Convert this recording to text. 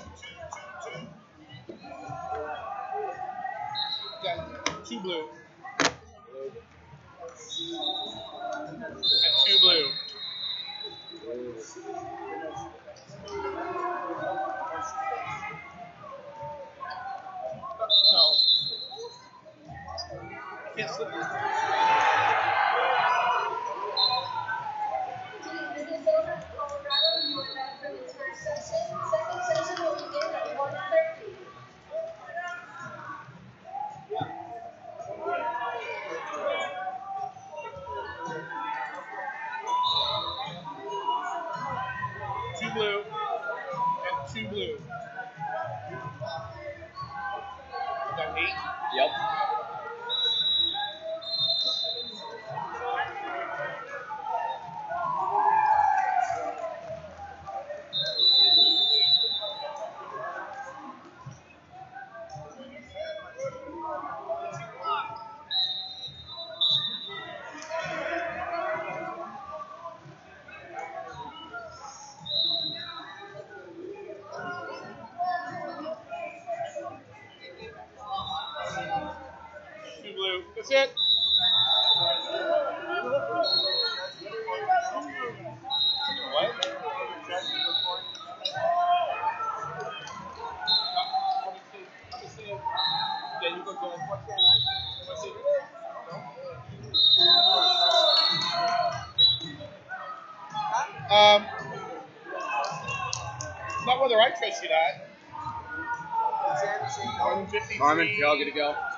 Got 2 blue. And 2 blue. No. Can't slip. Two blue and 2 blue. Is that 8? Yep. Two blue. That's it. What? Yeah, you go go. What's it? Not whether I trust you that. Marvin, 53. Marvin, you're all good to go.